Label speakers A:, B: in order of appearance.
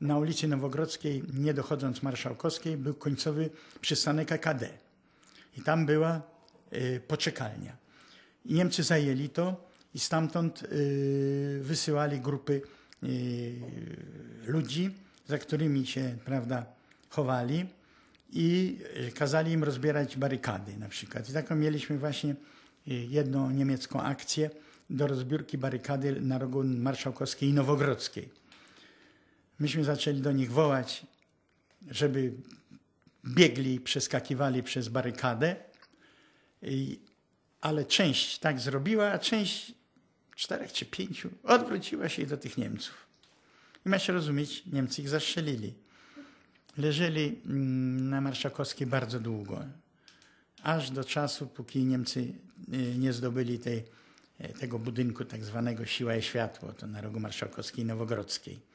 A: na ulicy Nowogrodzkiej, nie dochodząc Marszałkowskiej, był końcowy przystanek AKD. I tam była poczekalnia. I Niemcy zajęli to i stamtąd wysyłali grupy ludzi, za którymi się, prawda, chowali i kazali im rozbierać barykady na przykład. I taką mieliśmy właśnie jedną niemiecką akcję do rozbiórki barykady na rogu Marszałkowskiej i Nowogrodzkiej. Myśmy zaczęli do nich wołać, żeby biegli i przeskakiwali przez barykadę, ale część tak zrobiła, a część 4 czy 5 odwróciła się do tych Niemców. I ma się rozumieć, Niemcy ich zastrzelili. Leżeli na Marszałkowskiej bardzo długo, aż do czasu, póki Niemcy nie zdobyli tego budynku tak zwanego Siła i Światło, to na rogu Marszałkowskiej i Nowogrodzkiej.